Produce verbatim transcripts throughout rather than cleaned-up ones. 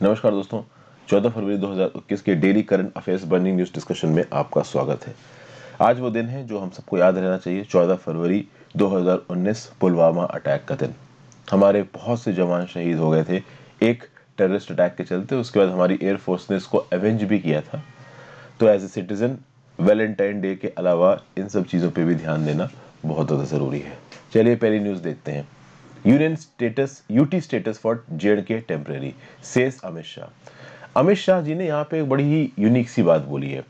नमस्कार दोस्तों, चौदह फरवरी दो हज़ार इक्कीस के daily current affairs burning news discussion में आपका स्वागत है। आज वो दिन है जो हम सबको याद रहना चाहिए, चौदह फरवरी दो हज़ार उन्नीस पुलवामा अटैक का दिन। हमारे बहुत से जवान शहीद हो गए थे एक टेररिस्ट अटैक के चलते। उसके बाद हमारी एयरफोर्स ने इसको अवेंज भी किया था। तो as a citizen Valentine day के अलावा इन सब चीज़ों पर भी ध्यान देना बहुत ज़्यादा ज़रूरी है। चलिए पहली न्यूज़ देखते हैं। Union status UT status for J and K temporary, says Amit Shah. Amit Shah ji ने यहाँ पे एक बड़ी ही यूनिक सी बात बोली है।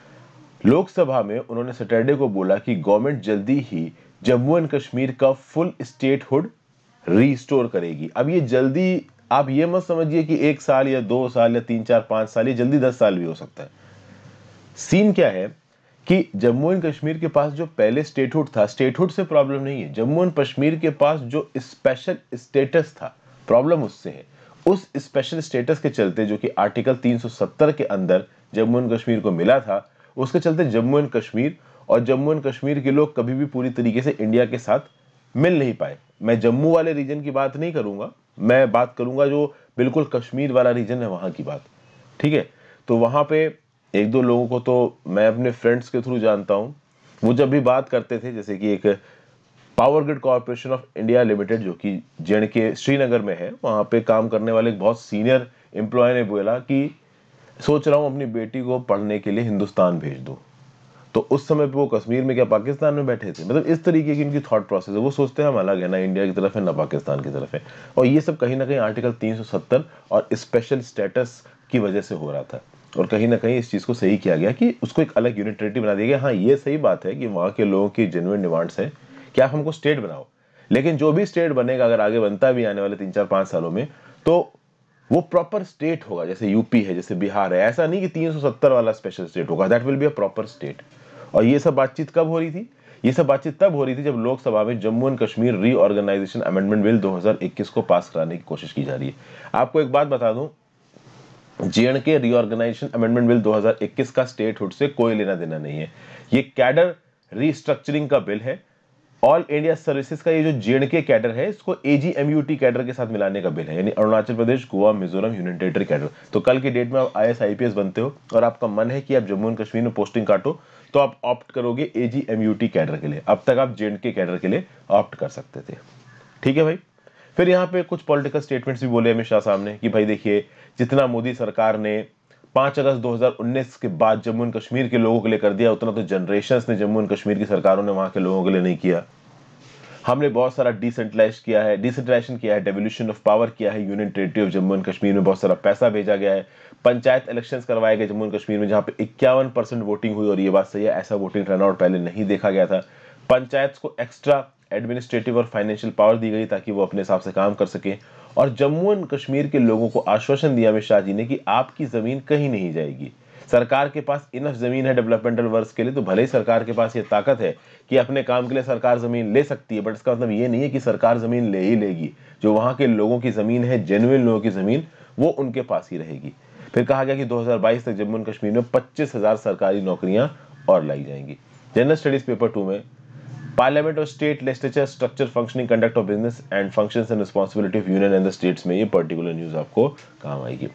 लोकसभा में उन्होंने सैटरडे को बोला कि गवर्नमेंट जल्दी ही जम्मू एंड कश्मीर का फुल स्टेटहुड रीस्टोर करेगी। अब ये जल्दी आप ये मत समझिए कि एक साल या दो साल या तीन चार पांच साल, ये जल्दी दस साल भी हो सकता है। सीन क्या है कि जम्मू एंड कश्मीर के पास जो पहले स्टेटहुड था, स्टेटहुड से प्रॉब्लम नहीं है। जम्मू एंड कश्मीर के पास जो स्पेशल स्टेटस था, प्रॉब्लम उससे है। उस स्पेशल स्टेटस के चलते, जो कि आर्टिकल तीन सौ सत्तर के अंदर जम्मू एंड कश्मीर को मिला था, उसके चलते जम्मू एंड कश्मीर और जम्मू एंड कश्मीर के लोग कभी भी पूरी तरीके से इंडिया के साथ मिल नहीं पाए। मैं जम्मू वाले रीजन की बात नहीं करूंगा, मैं बात करूंगा जो बिल्कुल कश्मीर वाला रीजन है, वहां की बात। ठीक है, तो वहां पे एक दो लोगों को तो मैं अपने फ्रेंड्स के थ्रू जानता हूं। वो जब भी बात करते थे, जैसे कि एक power grid corporation of India limited जो कि जेएंडके श्रीनगर में है, वहां पे काम करने वाले एक बहुत सीनियर एम्प्लॉय ने बोला कि सोच रहा हूं अपनी बेटी को पढ़ने के लिए हिंदुस्तान भेज दूं। तो उस समय पे वो कश्मीर में क्या पाकिस्तान में बैठे थे? मतलब इस तरीके की इनकी थॉट प्रोसेस है। वो सोचते हैं हम अलग है, ना इंडिया की तरफ है ना पाकिस्तान की तरफ है। और ये सब कहीं ना कहीं आर्टिकल तीन सौ सत्तर और स्पेशल स्टेटस की वजह से हो रहा था। और कहीं ना कहीं इस चीज को सही किया गया कि उसको एक अलग यूनिट टेरिटरी बना दिया गया। हाँ, ये सही बात है कि वहां के लोगों की जेन्युइन डिमांड्स है कि आप हमको स्टेट बनाओ, लेकिन जो भी स्टेट बनेगा, अगर आगे बनता भी आने वाले तीन चार पांच सालों में, तो वो प्रॉपर स्टेट होगा। जैसे यूपी है, जैसे बिहार है, ऐसा नहीं कि तीन सौ सत्तर वाला स्पेशल स्टेट होगा। That will be a proper state. और ये सब बातचीत कब हो रही थी? ये सब बातचीत तब हो रही थी जब लोकसभा में Jammu and Kashmir reorganisation amendment bill दो हज़ार इक्कीस को पास कराने की कोशिश की जा रही है। आपको एक बात बता दूं, जेएंडके रीऑर्गेनाइजेशन अमेंडमेंट बिल दो हज़ार इक्कीस का स्टेटहुड से कोई लेना देना नहीं है। ये कैडर रीस्ट्रक्चरिंग का बिल है। ऑल इंडिया सर्विसेज का ये जो जेएंडके कैडर है, इसको एजीएमयूटी कैडर के साथ मिलाने का बिल है, यानी Arunachal Pradesh, Goa, Mizoram union territory cadre. तो कल की डेट में आप आईएएस आईपीएस बनते हो और आपका मन है कि आप जम्मू एंड कश्मीर में पोस्टिंग काटो, तो आप ऑप्ट करोगे एजीएमयूटी कैडर के लिए। अब तक आप जेएंडके कैडर के लिए ऑप्ट कर सकते थे। ठीक है भाई। फिर यहाँ पे कुछ पॉलिटिकल स्टेटमेंट्स भी बोले अमित शाह साहब ने कि भाई देखिए, जितना मोदी सरकार ने पांच अगस्त दो हज़ार उन्नीस के बाद जम्मू एंड कश्मीर के लोगों के लिए कर दिया, उतना तो जनरेशंस ने जम्मू एंड कश्मीर की सरकारों ने वहां के लोगों के लिए नहीं किया। हमने बहुत सारा डिसेंट्रलाइज किया है, डिसेंट्रलाइजेशन किया है, डेवोल्यूशन ऑफ पावर किया है, union territory of Jammu and Kashmir में बहुत सारा पैसा भेजा गया है। पंचायत इलेक्शंस करवाए गए जम्मू एंड कश्मीर में, जहां पे इक्यावन परसेंट वोटिंग हुई। और ये बात सही है, ऐसा वोटिंग टर्नआउट पहले नहीं देखा गया था। पंचायत को एक्स्ट्रा एडमिनिस्ट्रेटिव और फाइनेंशियल पावर दी गई ताकि वो अपने हिसाब से काम कर सके। और जम्मू एंड कश्मीर के लोगों को आश्वासन दिया अमित शाह जी ने कि आपकी जमीन कहीं नहीं जाएगी। सरकार के पास इनफ जमीन है डेवलपमेंटल वर्क्स के लिए, तो भले ही सरकार के पास ये ताकत है कि अपने काम के लिए सरकार जमीन ले सकती है, बट इसका मतलब ये नहीं है कि सरकार जमीन ले ही लेगी। जो वहां के लोगों की जमीन है, जेन्युइन लोगों की जमीन, वो उनके पास ही रहेगी। फिर कहा गया कि दो हज़ार बाईस तक जम्मू एंड कश्मीर में पच्चीस हजार सरकारी नौकरियां और लाई जाएंगी। जनरल स्टडीज पेपर टू में पार्लियामेंट और state legislature structure functioning conduct of business and functions and responsibility of union and the states में ये पर्टिकुलर न्यूज आपको काम आएगी।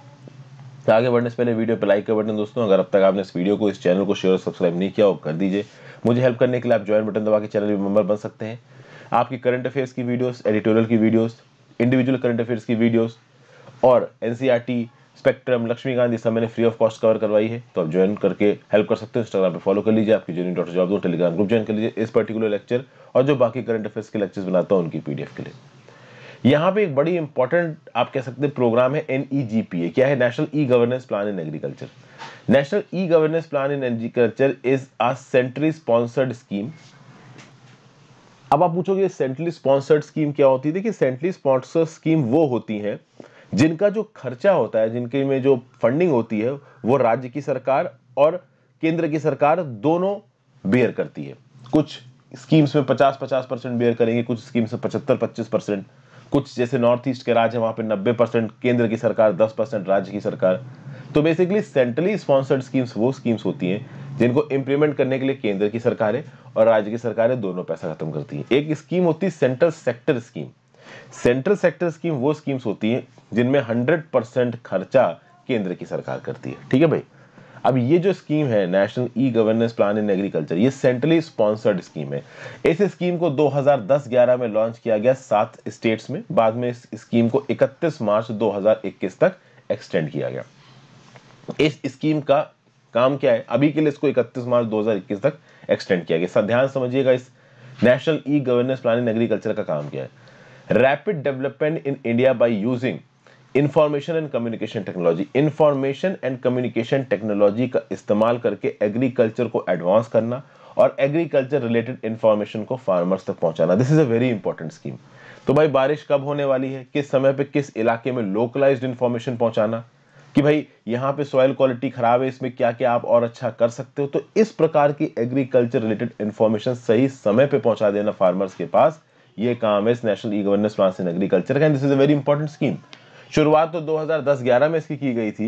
तो आगे बढ़ने से पहले वीडियो पे लाइक का बटन दोस्तों, अगर अब तक आपने इस वीडियो को, इस चैनल को शेयर और सब्सक्राइब नहीं किया हो, कर दीजिए। मुझे हेल्प करने के लिए आप ज्वाइन बटन दबा के चैनल मेंबर बन सकते हैं। आपकी करंट अफेयर्स की वीडियोस, एडिटोरियल की वीडियोस, इंडिविजुअल करंट अफेयर्स की वीडियोस और एनसीईआरटी, स्पेक्ट्रम, लक्ष्मीकांत, ये सब मैंने फ्री ऑफ कॉस्ट कवर करवाई है। तो आप ज्वाइन करके हेल्प कर सकते हो। इंस्टाग्राम पे फॉलो कर लीजिए, आपकी जर्नी डॉट जॉब दो टेलीग्राम ग्रुप ज्वाइन कर लीजिए इस पर्टिकुलर लेक्चर और जो बाकी करंट अफेयर्स के लेक्चर्स बनाता हूँ उनकी पीडीएफ के लिए। यहाँ पे एक बड़ी इंपॉर्टेंट आप कह सकते हैं प्रोग्राम है एनईजीपीए। क्या है? National e governance plan in agriculture. National e governance plan in agriculture is a centrally sponsored scheme. अब आप पूछोगे सेंट्रली स्पॉन्सर्ड स्कीम क्या होती है? देखिए, सेंट्रली स्पॉन्सर्ड स्कीम वो होती है जिनका जो खर्चा होता है, जिनके में जो फंडिंग होती है, वो राज्य की सरकार और केंद्र की सरकार दोनों बेयर करती है। कुछ स्कीम्स में पचास पचास परसेंट बेयर करेंगे, कुछ स्कीम्स में पचहत्तर पच्चीस परसेंट। कुछ जैसे नॉर्थ ईस्ट के राज्य हैं, वहां पे नब्बे परसेंट केंद्र की सरकार, दस परसेंट राज्य की सरकार। तो बेसिकली सेंट्रली स्पॉन्सर्ड स्कीम्स वो स्कीम्स होती हैं जिनको इंप्लीमेंट करने के लिए केंद्र की सरकारें और राज्य की सरकारें दोनों पैसा खत्म करती हैं। एक स्कीम होती है central sector scheme. Central sector scheme वो स्कीम्स होती हैं जिनमें हंड्रेड परसेंट खर्चा केंद्र की सरकार करती है। ठीक है भाई। अब ये जो स्कीम है national e governance plan in agriculture, ये सेंट्रली स्पॉन्सर्ड स्कीम है। इस स्कीम को दो हज़ार दस ग्यारह में लॉन्च किया गया सात स्टेट्स में। बाद में इस स्कीम को इकतीस मार्च दो हज़ार इक्कीस तक एक्सटेंड किया गया। इस स्कीम का काम क्या है? अभी के लिए इसको इकतीस मार्च दो हज़ार इक्कीस तक एक्सटेंड किया गया। ध्यान समझिएगा, इस national e governance plan in agriculture का काम क्या है? Rapid development in India by using information and communication technology. Information and communication technology का इस्तेमाल करके एग्रीकल्चर को एडवांस करना और एग्रीकल्चर रिलेटेड इंफॉर्मेशन को फार्मर्स तक पहुंचाना। This is a very important scheme. तो भाई बारिश कब होने वाली है, किस समय पे, किस इलाके में लोकलाइज्ड इंफॉर्मेशन पहुंचाना कि भाई यहाँ पे सॉइल क्वालिटी खराब है, इसमें क्या क्या आप और अच्छा कर सकते हो। तो इस प्रकार की एग्रीकल्चर रिलेटेड इंफॉर्मेशन सही समय पे पहुंचा देना फार्मर्स के पास, ये काम है इस national e governance plan in agriculture का। This is a very important scheme. शुरुआत तो दो हज़ार दस ग्यारह में इसकी की गई थी।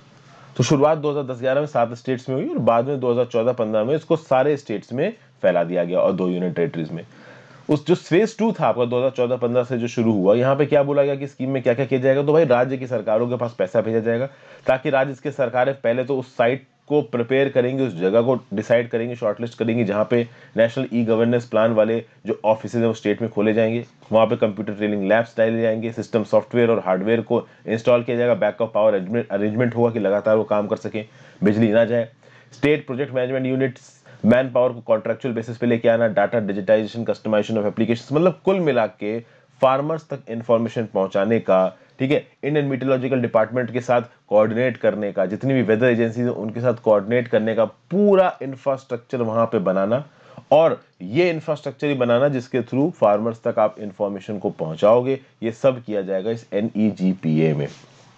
तो शुरुआत दो हज़ार दस ग्यारह में सात स्टेट्स में हुई और बाद में दो हज़ार चौदह पंद्रह में इसको सारे स्टेट्स में फैला दिया गया और दो यूनियन टेरिटरीज में। उस जो फेज टू था आपका दो हज़ार चौदह पंद्रह से जो शुरू हुआ, यहाँ पे क्या बोला गया कि स्कीम में क्या क्या किया जाएगा? तो भाई राज्य की सरकारों के पास पैसा भेजा जाएगा ताकि राज्य की सरकारें पहले तो उस साइट को प्रिपेयर करेंगे, उस जगह को डिसाइड करेंगे, शॉर्टलिस्ट करेंगे जहाँ पे नेशनल ई गवर्नेंस प्लान वाले जो ऑफिस है वो स्टेट में खोले जाएंगे। वहाँ पे कंप्यूटर ट्रेनिंग लैब्स डाले जाएंगे, सिस्टम सॉफ्टवेयर और हार्डवेयर को इंस्टॉल किया जाएगा, बैकअप पावर अरेंजमेंट होगा कि लगातार वो काम कर सके, बिजली ना जाए। State project management units man power को कॉन्ट्रेक्चुअल बेसिस पे लेके आना, data digitisation, customisation of applications, मतलब कुल मिला के फार्मर्स तक इंफॉर्मेशन पहुंचाने का, ठीक है, इंडियन मीटरोलॉजिकल डिपार्टमेंट के साथ कोऑर्डिनेट करने का, जितनी भी वेदर एजेंसीज हैं उनके साथ कोऑर्डिनेट करने का पूरा इंफ्रास्ट्रक्चर वहां पे बनाना, और ये इंफ्रास्ट्रक्चर ही बनाना जिसके थ्रू फार्मर्स तक आप इंफॉर्मेशन को पहुंचाओगे। ये सब किया जाएगा इस N E G P A में।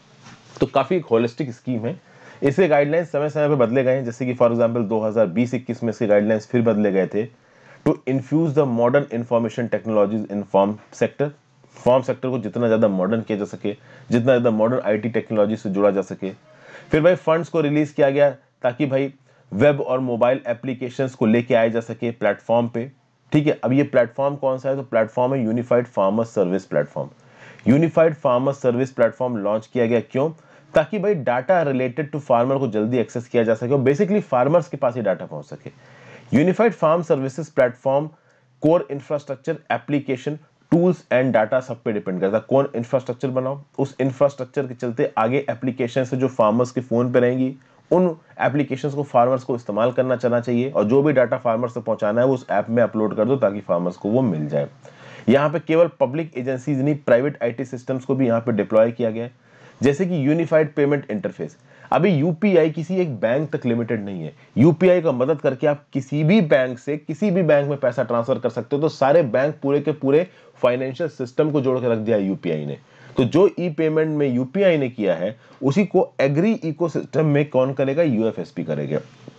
तो काफी एक होलिस्टिक स्कीम है। इसके गाइडलाइंस समय समय पे बदले गए हैं, जैसे कि फॉर एग्जांपल दो हज़ार बीस इक्कीस में इसके गाइडलाइंस फिर बदले गए थे to infuse the modern information technologies in farm sector. Farm sector को जितना ज्यादा मॉडर्न किया जा सके, जितना ज्यादा मॉडर्न आईटी टेक्नोलॉजी से जुड़ा जा सके। फिर भाई फंड्स को रिलीज किया गया ताकि भाई वेब और मोबाइल एप्लीकेशंस को लेके आए जा सके प्लेटफॉर्म पे। ठीक है, अब ये प्लेटफॉर्म कौन सा है? तो प्लेटफॉर्म है unified farmer service platform. Unified farmer service platform launch किया गया, क्यों? ताकि भाई डाटा रिलेटेड टू फार्मर को जल्दी एक्सेस किया जा सके और बेसिकली फार्मर्स के पास ही डाटा पहुंच सके। Unified farm services platform core infrastructure, application, tools and data सब पे डिपेंड करता है। कौन इंफ्रास्ट्रक्चर बनाओ, उस इंफ्रास्ट्रक्चर के चलते आगे एप्लीकेशन से जो फार्मर्स के फोन पे रहेंगी, उन एप्लीकेशंस को फार्मर्स को इस्तेमाल करना चलना चाहिए और जो भी डाटा फार्मर्स से पहुंचाना है वो उस ऐप में अपलोड कर दो ताकि फार्मर्स को वो मिल जाए। यहाँ पे केवल पब्लिक एजेंसीज नहीं, प्राइवेट आईटी सिस्टम्स को भी यहाँ पे डिप्लॉय किया गया है, जैसे कि यूनिफाइड पेमेंट इंटरफेस। अभी यूपीआई किसी एक बैंक तक लिमिटेड नहीं है। यूपीआई का मदद करके आप किसी भी बैंक से किसी भी बैंक में पैसा ट्रांसफर कर सकते हो। तो सारे बैंक पूरे के पूरे फाइनेंशियल सिस्टम को जोड़ के रख दिया यूपीआई ने। तो जो ई पेमेंट में यूपीआई ने किया है उसी को एग्री इकोसिस्टम में कौन करेगा? यूएफएसपी करेगा।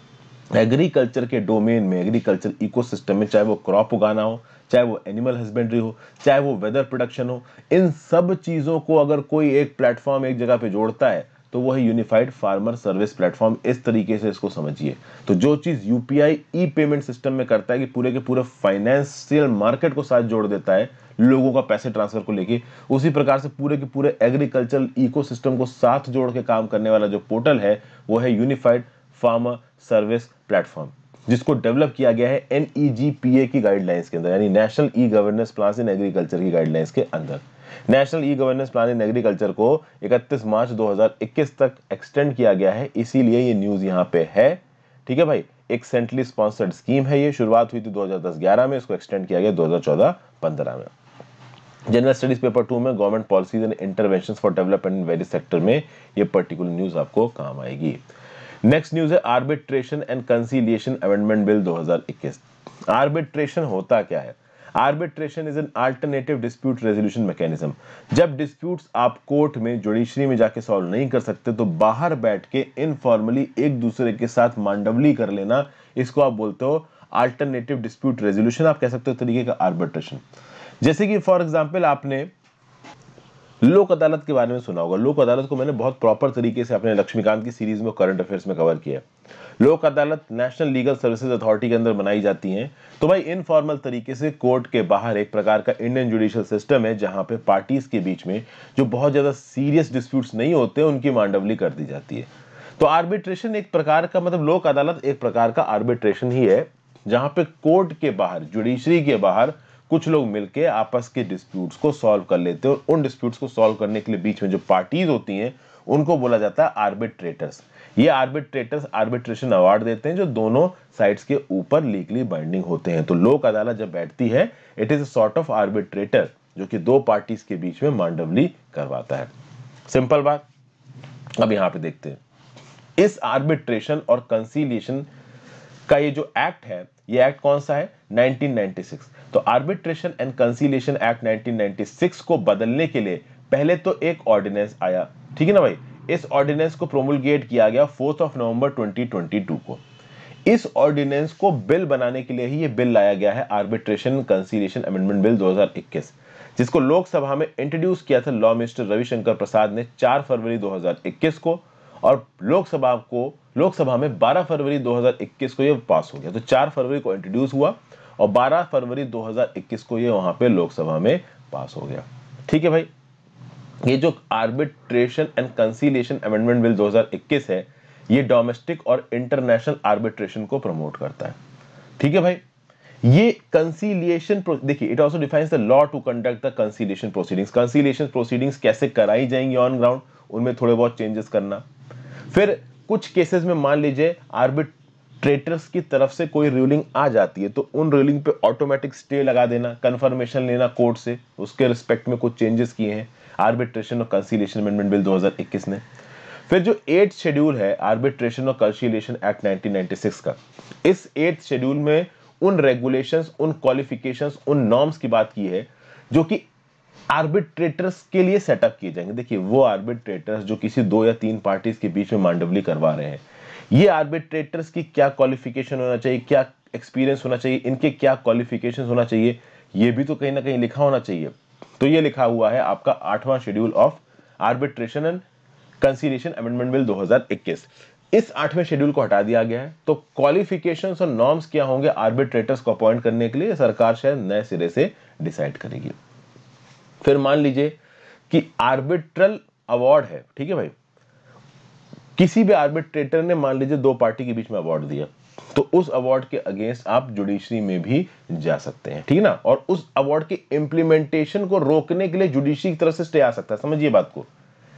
एग्रीकल्चर के डोमेन में, एग्रीकल्चर इकोसिस्टम में, चाहे वो क्रॉप उगाना हो, चाहे वो एनिमल हस्बेंड्री हो, चाहे वो वेदर प्रोडक्शन हो, इन सब चीजों को अगर कोई एक प्लेटफॉर्म एक जगह पे जोड़ता है तो वो है यूनिफाइड फार्मर सर्विस प्लेटफॉर्म। इस तरीके से इसको समझिए। तो जो चीज यूपीआई ई पेमेंट सिस्टम में करता है कि पूरे के पूरे फाइनेंशियल मार्केट को साथ जोड़ देता है लोगों का पैसे ट्रांसफर को लेके, उसी प्रकार से पूरे के पूरे एग्रीकल्चरल इकोसिस्टम को साथ जोड़ के काम करने वाला जो पोर्टल है वो है यूनिफाइड फार्मर सर्विस प्लेटफॉर्म, जिसको डेवलप किया गया है N E G P A की गाइडलाइंस के अंदर, यानी national e governance plan in agriculture की गाइडलाइंस के अंदर। National e governance plan in agriculture को इकतीस मार्च दो हज़ार इक्कीस तक एक्सटेंड किया गया है, इसीलिए ये न्यूज यहाँ पे है। ठीक है भाई, एक सेंट्रली स्पॉन्सर्ड स्कीम है। ये शुरुआत हुई थी दो हज़ार दस ग्यारह में, इसको एक्सटेंड किया गया दो हज़ार चौदह पंद्रह में। जनरल स्टडीज पेपर टू में government policies and interventions for development in various sector में ये पर्टिकुलर न्यूज आपको काम आएगी। नेक्स्ट न्यूज है arbitration and conciliation amendment bill दो हज़ार इक्कीस। आर्बिट्रेशन होता क्या है? Arbitration is an alternative dispute resolution mechanism. जब डिस्प्यूट्स आप कोर्ट में, जुडिशरी में जाके सॉल्व नहीं कर सकते तो बाहर बैठ के इनफॉर्मली एक दूसरे के साथ मांडवली कर लेना, इसको आप बोलते हो अल्टरनेटिव डिस्प्यूट रेजोल्यूशन। आप कह सकते हो तरीके का आर्बिट्रेशन। जैसे कि फॉर एग्जांपल आपने लोक अदालत के बारे में सुना होगा। लोक अदालत को मैंने बहुत प्रॉपर तरीके से अपने लक्ष्मीकांत की सीरीज में करंट अफेयर्स में कवर किया। लोक अदालत नेशनल लीगल सर्विसेज अथॉरिटी के अंदर बनाई जाती हैं। तो भाई इनफॉर्मल तरीके से कोर्ट के बाहर एक प्रकार का इंडियन जुडिशियल सिस्टम है जहां पे पार्टीज के बीच में जो बहुत ज्यादा सीरियस डिस्प्यूट्स नहीं होते उनकी मांडवली कर दी जाती है। तो आर्बिट्रेशन एक प्रकार का, मतलब लोक अदालत एक प्रकार का आर्बिट्रेशन ही है जहां पे कोर्ट के बाहर, जुडिशरी के बाहर कुछ लोग मिलके आपस के डिस्प्यूट्स को सॉल्व कर लेते हैं और उन डिस्प्यूट्स को सॉल्व करने के लिए बीच में जो पार्टीज होती हैं उनको बोला जाता है आर्बिट्रेटर्स। ये आर्बिट्रेटर्स आर्बिट्रेशन अवार्ड देते हैं जो दोनों साइड्स के ऊपर लीगली बाइंडिंग होते हैं। तो लोक अदालत जब बैठती है, it is a sort of arbitrator जो कि दो पार्टीज के बीच में मांडवली करवाता है। सिंपल बात। अब यहां पे देखते हैं इस आर्बिट्रेशन और कंसीलिएशन का ये जो एक्ट है, ये एक्ट कौन सा है? Nineteen ninety six. तो arbitration and conciliation act nineteen ninety six को बदलने के लिए पहले तो एक ऑर्डिनेंस आया, ठीक है ना भाई। इस ऑर्डिनेंस को प्रोमुलगेट किया गया fourth of November twenty twenty two को। इस ऑर्डिनेंस को बिल बनाने के लिए ही ये बिल लाया गया है, आर्बिट्रेशन कंसीलिएशन अमेंडमेंट बिल दो हज़ार इक्कीस, जिसको लोकसभा में इंट्रोड्यूस किया था लॉ मिनिस्टर रविशंकर प्रसाद ने चार फरवरी दो हज़ार इक्कीस को, और लोकसभा को लोकसभा में बारह फरवरी दो हज़ार इक्कीस को ये पास हो गया। तो चार फरवरी को इंट्रोड्यूस हुआ और बारह फरवरी दो हज़ार इक्कीस को ये वहां पे लोकसभा में पास हो गया। ठीक है भाई। ये जो arbitration and conciliation amendment bill दो हज़ार इक्कीस है, ये डोमेस्टिक और इंटरनेशनल आर्बिट्रेशन को प्रमोट करता है। ठीक है भाई। ये कंसीलिएशन, देखिए, it also defines the law to conduct the conciliation proceedings. Conciliation proceedings कैसे कराई जाएंगी ऑन ग्राउंड, उनमें थोड़े बहुत चेंजेस करना। फिर कुछ केसेस में मान लीजिए आर्बिट्रेटर्स की तरफ से कोई रूलिंग आ जाती है तो उन रूलिंग पे ऑटोमेटिक स्टे लगा देना, कंफर्मेशन लेना कोर्ट से, उसके रिस्पेक्ट में कुछ चेंजेस किए हैं आर्बिट्रेशन और कंसीलिएशन अमेंडमेंट बिल दो हज़ार इक्कीस ने। फिर जो एट शेड्यूल है आर्बिट्रेशन और conciliation act nineteen ninety six का, इस एट शेड्यूल में उन रेगुलेशंस, उन क्वालिफिकेशंस, उन नॉर्म्स की बात की है जो कि आर्बिट्रेटर्स के लिए सेटअप किए जाएंगे। देखिए, वो आर्बिट्रेटर्स जो किसी दो या तीन पार्टीज के बीच में मांडवली करवा रहे हैं, ये आर्बिट्रेटर्स की क्या क्वालिफिकेशन होना चाहिए, क्या एक्सपीरियंस होना चाहिए, इनके क्या क्वालिफिकेशन होना चाहिए, ये भी तो कहीं ना कहीं लिखा होना चाहिए। तो ये लिखा हुआ है आपका आठवां schedule of arbitration and conciliation amendment bill दो हज़ार इक्कीस। इस आठवें शेड्यूल को हटा दिया गया है। तो क्वालिफिकेशंस और नॉर्म्स क्या होंगे आर्बिट्रेटर्स को अपॉइंट करने के लिए, सरकार शायद नए सिरे से डिसाइड करेगी। फिर मान लीजिए कि आर्बिट्रल अवार्ड है, ठीक है भाई, किसी भी आर्बिट्रेटर ने मान लीजिए दो पार्टी के बीच में अवार्ड दिया, तो उस अवार्ड के अगेंस्ट आप जुडिशरी में भी जा सकते हैं, ठीक है ना। और उस अवार्ड के इंप्लीमेंटेशन को रोकने के लिए जुडिशरी की तरफ से स्टे आ सकता है। समझिए बात को।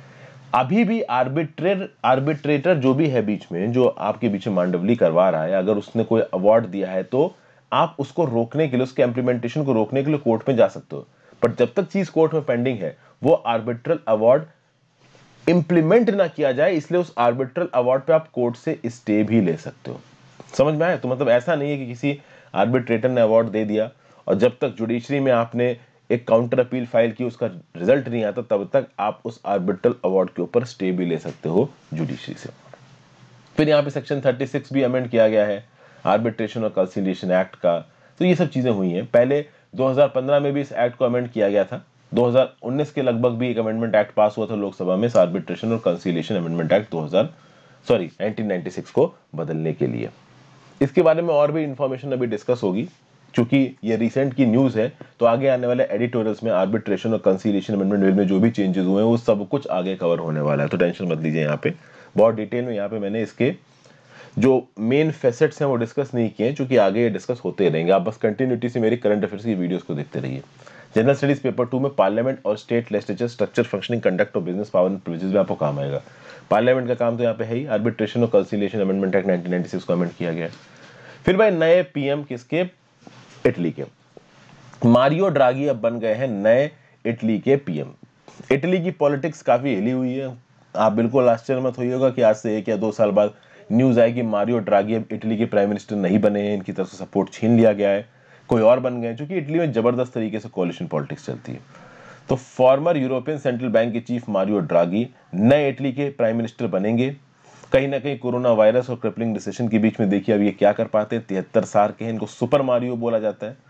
अभी भी आर्बिट्रेटर आर्बिट्रेटर जो भी है बीच में, जो आपके बीच में मांडवली करवा रहा है, अगर उसने कोई अवार्ड दिया है तो आप उसको रोकने के लिए, उसके इंप्लीमेंटेशन को रोकने के लिए कोर्ट में जा सकते हो। पर जब तक चीज कोर्ट में पेंडिंग है, वो आर्बिट्रल अवार्ड इंप्लीमेंट ना किया जाए, इसलिए उस आर्बिट्रल अवार्ड पे आप कोर्ट से स्टे भी ले सकते हो। समझ में आया? तो मतलब ऐसा नहीं है कि किसी आर्बिट्रेटर ने अवार्ड दे दिया और जब तक जुडिशरी में आपने एक काउंटर अपील फाइल की, उसका रिजल्ट नहीं आता, तब तक आप उस आर्बिट्रल अवार्ड के ऊपर स्टे भी ले सकते हो जुडिशरी से। फिर यहाँ पे सेक्शन छत्तीस भी अमेंड किया गया है आर्बिट्रेशन और कंसीलिएशन एक्ट का। तो ये सब चीजें हुई हैं। पहले दो हज़ार पंद्रह में भी इस एक्ट को अमेंड किया गया था। दो हज़ार उन्नीस के लगभग भी एक अमेंडमेंट एक्ट पास हुआ था लोकसभा में, आर्बिट्रेशन और कंसीलिएशन अमेंडमेंट एक्ट दो हज़ार सॉरी नाइनटीन नाइंटी सिक्स को बदलने के लिए। इसके बारे में और भी इंफॉर्मेशन अभी डिस्कस होगी, क्योंकि ये रिसेंट की न्यूज है। तो आगे आने वाले एडिटोरियल्स में आर्बिट्रेशन और कंसीलिएशन अमेंडमेंट बिल में जो भी चेंजेस हुए हैं वो सब कुछ आगे कवर होने वाला है। तो टेंशन मत लीजिए। यहाँ पे बहुत डिटेल में यहाँ पे मैंने इसके जो मेन फैसेट्स हैं वो डिस्कस नहीं किए, क्योंकि आगे ये डिस्कस होते रहेंगे। आप बस कंटिन्यूटी से मेरी करंट अफेयर्स की वीडियोस को देखते रहिए। जनरल स्टडीज पेपर टू में पार्लियामेंट और state legislature structure, functioning, conduct और बिजनेस पावर एंड प्रिविलेजेस में आपको काम आएगा। पार्लियामेंट का काम तो यहाँ पे है ही। आर्बिट्रेशन और conciliation amendment act nineteen ninety six को अमेंड किया गया। फिर भाई नए पीएम किसके? इटली के। मारियो ड्रागी अब बन गए हैं नए इटली के पीएम। इटली की पॉलिटिक्स काफी हिली हुई है। आप बिल्कुल आश्चर्य मत होइएगा कि आज से एक या दो साल बाद न्यूज आई कि मारियो ड्रागी अब इटली के प्राइम मिनिस्टर नहीं बने हैं, इनकी तरफ से सपोर्ट छीन लिया गया है, कोई और बन गए, क्योंकि इटली में जबरदस्त तरीके से कोalition पॉलिटिक्स चलती है। तो फॉर्मर यूरोपियन सेंट्रल बैंक के चीफ मारियो ड्रागी नए इटली के प्राइम मिनिस्टर बनेंगे। कहीं ना कहीं कोरोना वायरस और क्रिपलिंग रिसेशन के बीच में देखिए अब ये क्या कर पाते हैं। तिहत्तर साल के हैं, इनको सुपर मारियो बोला जाता है।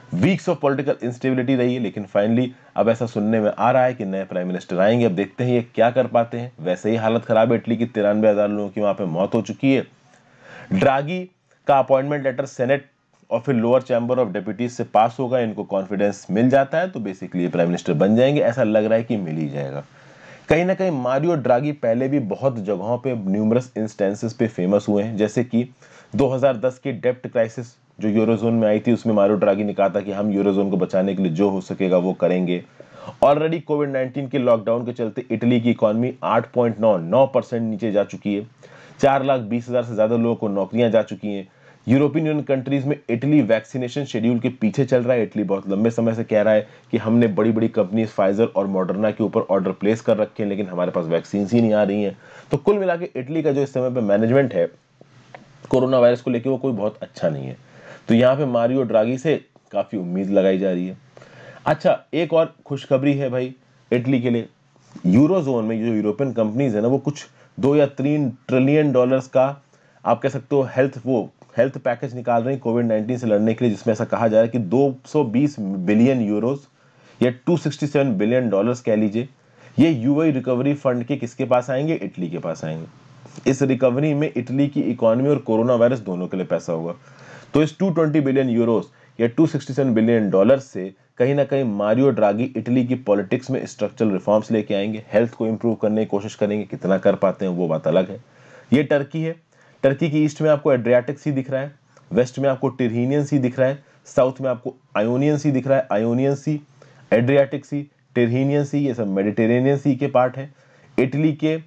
वीक्स ऑफ पॉलिटिकल इंस्टेबिलिटी रही है, लेकिन फाइनली अब ऐसा सुनने में आ रहा है कि नए प्राइम मिनिस्टर आएंगे। अब देखते हैं ये क्या कर पाते हैं। वैसे ही हालत खराब है इटली की, तिरानवे हजार लोगों की वहां पे मौत हो चुकी है। ड्रागी का अपॉइंटमेंट लेटर सेनेट और फिर लोअर चैम्बर ऑफ डेप्यूटीज से पास होगा, इनको कॉन्फिडेंस मिल जाता है तो बेसिकली ये प्राइम मिनिस्टर बन जाएंगे। ऐसा लग रहा है कि मिल ही जाएगा। कहीं ना कहीं मारियो ड्रागी पहले भी बहुत जगहों पे न्यूमरस इंस्टेंसेस पे फेमस हुए हैं, जैसे कि दो हज़ार दस की डेप्ट क्राइसिस जो यूरोजोन में आई थी, उसमें मारियो ड्रागी ने कहा था कि हम यूरोजोन को बचाने के लिए जो हो सकेगा वो करेंगे। ऑलरेडी कोविड नाइन्टीन के लॉकडाउन के चलते इटली की इकोनॉमी आठ पॉइंट नौ परसेंट नीचे जा चुकी है। चार लाख बीस हजार से ज्यादा लोगों को नौकरियां जा चुकी हैं। यूरोपियन यूनियन कंट्रीज में इटली वैक्सीनेशन शेड्यूल के पीछे चल रहा है। इटली बहुत लंबे समय से कह रहा है कि हमने बड़ी बड़ी कंपनीज फाइजर और मॉडर्ना के ऊपर ऑर्डर प्लेस कर रखे हैं, लेकिन हमारे पास वैक्सीन ही नहीं आ रही हैं। तो कुल मिला के इटली का जो इस समय पे मैनेजमेंट है कोरोना वायरस को लेकर, वो कोई बहुत अच्छा नहीं है। तो यहाँ पे मारियो ड्रागी से काफी उम्मीद लगाई जा रही है। अच्छा, एक और खुशखबरी है भाई इटली के लिए। यूरोजोन में जो यूरोपियन कंपनीज है ना, वो कुछ दो या तीन ट्रिलियन डॉलर्स का आप कह सकते हो हेल्थ वो हेल्थ पैकेज निकाल रहे हैं कोविड नाइन्टीन से लड़ने के लिए, जिसमें ऐसा कहा जा रहा है कि दो सौ बीस बिलियन यूरोस या दो सौ सरसठ बिलियन डॉलर्स कह लीजिए, ये यूएई रिकवरी फंड के किसके पास आएंगे? इटली के पास आएंगे। इस रिकवरी में इटली की इकोनॉमी और कोरोना वायरस दोनों के लिए पैसा होगा। तो इस दो सौ बीस बिलियन यूरोस या दो सौ सरसठ बिलियन डॉलर से कहीं ना कहीं मारियो ड्रागी इटली की पॉलिटिक्स में स्ट्रक्चरल रिफॉर्म्स लेके आएंगे, हेल्थ को इंप्रूव करने की कोशिश करेंगे। कितना कर पाते हैं वो बात अलग है। ये टर्की है। टर्की की ईस्ट में आपको एड्रियाटिक सी दिख रहा है, वेस्ट में आपको टिरहीनियन सी दिख रहा है, साउथ में आपको आयोनियन सी दिख रहा है। आयोनियन सी, एड्रियाटिक सी, टिरहीनियन सी, ये सब मेडिटेरेनियन सी के पार्ट है। इटली के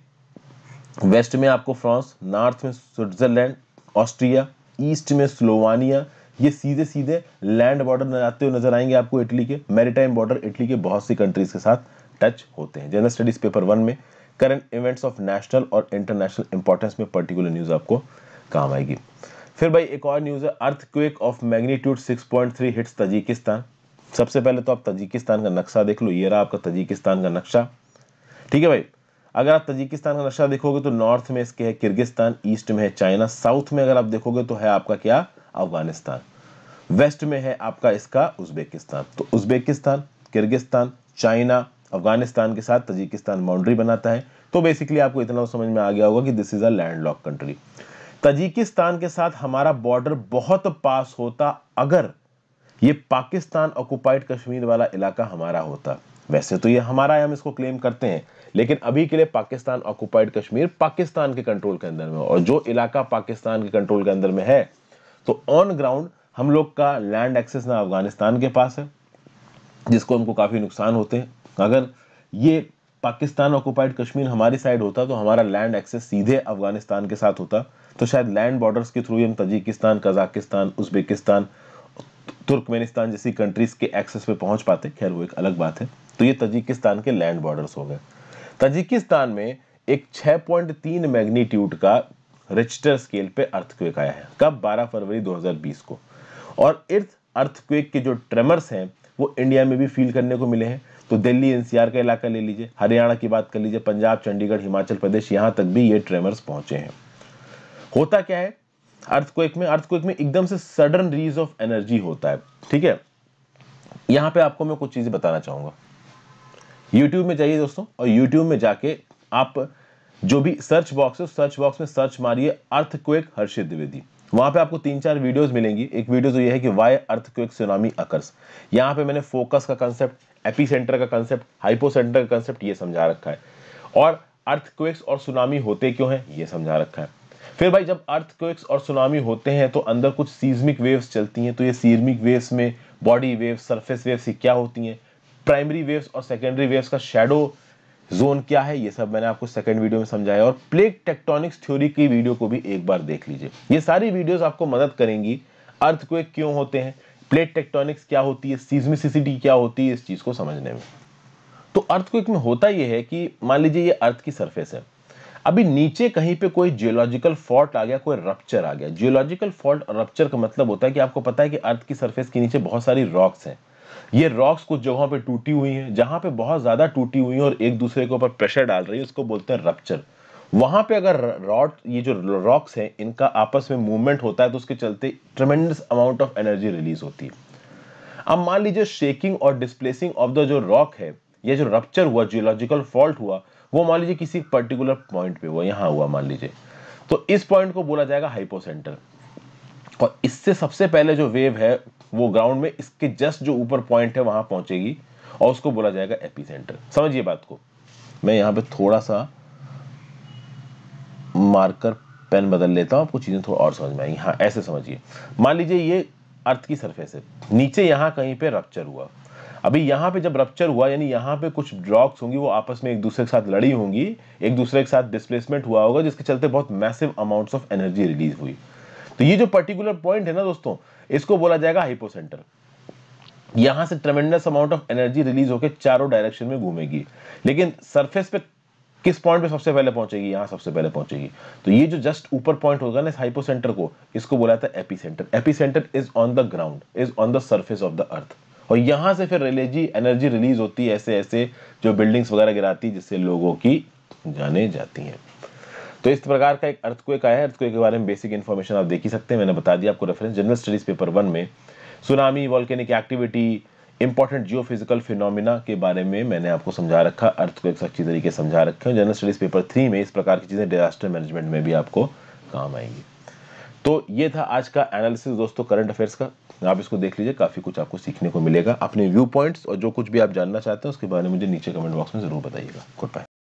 वेस्ट में आपको फ्रांस, नॉर्थ में स्विट्जरलैंड, ऑस्ट्रिया, ईस्ट में स्लोवानिया, ये सीधे सीधे लैंड बॉर्डर आते हुए नजर आएंगे आपको। इटली के मैरीटाइम बॉर्डर इटली के बहुत सी कंट्रीज के साथ टच होते हैं। जनरल स्टडीज पेपर वन में करंट इवेंट्स ऑफ नेशनल और इंटरनेशनल इंपॉर्टेंस में पर्टिकुलर न्यूज आपको काम आएगी। फिर भाई एक और न्यूज है, earthquake of magnitude six point three hits Tajikistan. सबसे पहले तो आप तजिकिस्तान का नक्शा देख लो, ये रहा आपका तजिकिस्तान का नक्शा। ठीक है भाई, अगर आप तजिकिस्तान का नक्शा देखोगे तो नॉर्थ में इसके है किर्गिस्तान, ईस्ट में है चाइना, साउथ में अगर आप देखोगे तो है आपका क्या? अफगानिस्तान, वेस्ट में है आपका इसका उज्बेकिस्तान। तो उज्बेकिस्तान, किर्गिस्तान, चाइना, अफगानिस्तान के साथ तजिकिस्तान बाउंड्री बनाता है। तो बेसिकली आपको इतना समझ में आ गया होगा कि this is a landlock country. Tajikistan के साथ हमारा बॉर्डर बहुत पास होता अगर ये पाकिस्तान ऑक्युपाइड कश्मीर वाला इलाका हमारा होता। वैसे तो ये हमारा है, हम इसको क्लेम करते हैं, लेकिन अभी के लिए पाकिस्तान ऑक्युपाइड कश्मीर पाकिस्तान के कंट्रोल के अंदर में, और जो इलाका पाकिस्तान के कंट्रोल के अंदर में है तो ऑन ग्राउंड हम लोग का लैंड एक्सेस ना अफगानिस्तान के पास है, जिसको हमको काफी नुकसान होते हैं। अगर ये पाकिस्तान ऑक्युपाइड कश्मीर हमारी साइड होता तो हमारा लैंड एक्सेस सीधे अफगानिस्तान के साथ होता, तो शायद लैंड बॉर्डर्स के थ्रू ही हम तजिकिस्तान, कजाकिस्तान, उज्बेकिस्तान, तुर्कमेनिस्तान जैसी कंट्रीज के एक्सेस पे पहुंच पाते। खैर वो एक अलग बात है। तो ये तजिकिस्तान के लैंड बॉर्डर्स हो गए। तजिकिस्तान में एक छह पॉइंट तीन मैग्नीट्यूड का रिक्टर स्केल पे अर्थक्वेक आया है। कब? बारह फरवरी दो हज़ार बीस को। और इस अर्थक्वेक के जो ट्रेमर्स हैं वो इंडिया में भी फील करने को मिले हैं। तो दिल्ली एनसीआर का इलाका ले लीजिए, हरियाणा की बात कर लीजिए, पंजाब, चंडीगढ़, हिमाचल प्रदेश, यहां तक भी ये ट्रेमर्स पहुंचे हैं। होता क्या है अर्थक्वेक में? अर्थक्वेक में एकदम से सडन रिलीज ऑफ एनर्जी होता है। ठीक है, यहां पे आपको मैं कुछ चीजें बताना चाहूंगा। यूट्यूब में जाइए दोस्तों, और यूट्यूब में जाके आप जो भी सर्च बॉक्स है उस सर्च बॉक्स में सर्च मारिए अर्थक्वेक हर्षित द्विवेदी। वहां पे आपको तीन चार वीडियोस मिलेंगी। एक वीडियो तो ये है कि वाई अर्थक्वेक सुनामी अकर्स। यहाँ पे मैंने फोकस का कंसेप्ट, एपी सेंटर का कंसेप्ट, हाइपो सेंटर का कंसेप्ट ये समझा रखा है, और अर्थक्वेक्स और सुनामी होते क्यों हैं ये समझा रखा है। फिर भाई जब अर्थक्वेक्स और सुनामी होते हैं तो अंदर कुछ सीज्मिक वेव्स चलती हैं। तो ये सीज्मिक वेव्स में बॉडी वेव्स, सरफेस वेव्स क्या होती हैं, प्राइमरी वेव्स और सेकेंडरी वेव्स का शैडो जोन क्या है, ये सब मैंने आपको सेकंड वीडियो में समझाया। और प्लेट टेक्टोनिक्स थ्योरी की वीडियो को भी एक बार देख लीजिए। ये सारी वीडियोस आपको मदद करेंगी अर्थक्वेक क्यों होते हैं, प्लेट टेक्टोनिक्स क्या होती है, सीज्मिसिटी क्या होती है, इस चीज को समझने में। तो अर्थक्वेक में होता यह है कि मान लीजिए ये अर्थ की सरफेस है, अभी नीचे कहीं पे कोई जियोलॉजिकल फॉल्ट आ गया, कोई रप्चर आ गया। जियोलॉजिकल फॉल्ट और रप्चर का मतलब होता है कि आपको पता है कि अर्थ की सरफेस के नीचे बहुत सारी रॉक्स हैं। ये रॉक्स कुछ जगहों पे टूटी हुई हैं, जहां पे बहुत ज्यादा टूटी हुई हैं और एक दूसरे के ऊपर प्रेशर डाल रही है, उसको बोलते हैं रप्चर। वहां पे अगर रॉड, ये जो रॉक्स हैं, इनका आपस में मूवमेंट होता है तो उसके चलते tremendous amount of energy release होती है। अब मान लीजिए शेकिंग और डिस्प्लेसिंग ऑफ द जो रॉक है, ये जो रप्चर हुआ, जियोलॉजिकल फॉल्ट हुआ, वो मान लीजिए किसी पर्टिकुलर पॉइंट पे हुआ, यहां हुआ मान लीजिए, तो इस पॉइंट को बोला जाएगा हाइपोसेंटर। और इससे सबसे पहले जो वेव है वो ग्राउंड में इसके जस्ट जो ऊपर पॉइंट है वहां पहुंचेगी और उसको बोला जाएगा एपिसेंटर। समझिए बात को, मैं यहां पे थोड़ा सा मार्कर पेन बदल लेता हूं, आपको चीजें थोड़ा और समझ में आएंगी। हाँ, ऐसे समझिए, मान लीजिए ये अर्थ की सरफेस है, नीचे यहां कहीं पे रप्चर हुआ। अभी यहां पे जब रप्चर हुआ यानी यहां पे कुछ रॉक्स होंगी, वो आपस में एक दूसरे के साथ लड़ी होंगी, एक दूसरे के साथ डिस्प्लेसमेंट हुआ होगा, जिसके चलते बहुत massive amounts of energy release हुई। तो ये जो पर्टिकुलर पॉइंट है ना दोस्तों, इसको बोला जाएगा हाइपोसेंटर। यहां से tremendous amount of energy release होकर चारों डायरेक्शन में घूमेगी, लेकिन सरफेस पे किस पॉइंट पे सबसे पहले पहुंचेगी, यहां सबसे पहले पहुंचेगी। तो ये जो जस्ट ऊपर पॉइंट होगा ना इस हाइपोसेंटर को, इसको बोला जाता है epicentre. Epicentre is on the ground, is on the surface of the earth, और यहां से फिर एनर्जी एनर्जी रिलीज होती है ऐसे ऐसे जो बिल्डिंग्स वगैरह गिराती है, जिससे लोगों की जाने जाती हैं। तो इस प्रकार का एक अर्थक्वेक आया है। अर्थक्वेक के बारे में बेसिक इन्फॉर्मेशन आप देख ही सकते हैं, मैंने बता दिया आपको reference general studies paper one में। Tsunami, volcanic activity, important geophysical phenomena के बारे में मैंने आपको समझा रखा, अर्थक्वेक्स अच्छी तरीके से समझा रखे हैं। जनरल स्टडीज पेपर थ्री में इस प्रकार की चीजें डिजास्टर मैनेजमेंट में भी आपको काम आएंगी। तो ये था आज का एनालिसिस दोस्तों करंट अफेयर्स का, आप इसको देख लीजिए, काफी कुछ आपको सीखने को मिलेगा। अपने व्यू पॉइंट्स और जो कुछ भी आप जानना चाहते हैं उसके बारे में मुझे नीचे कमेंट बॉक्स में जरूर बताइएगा। Good bye.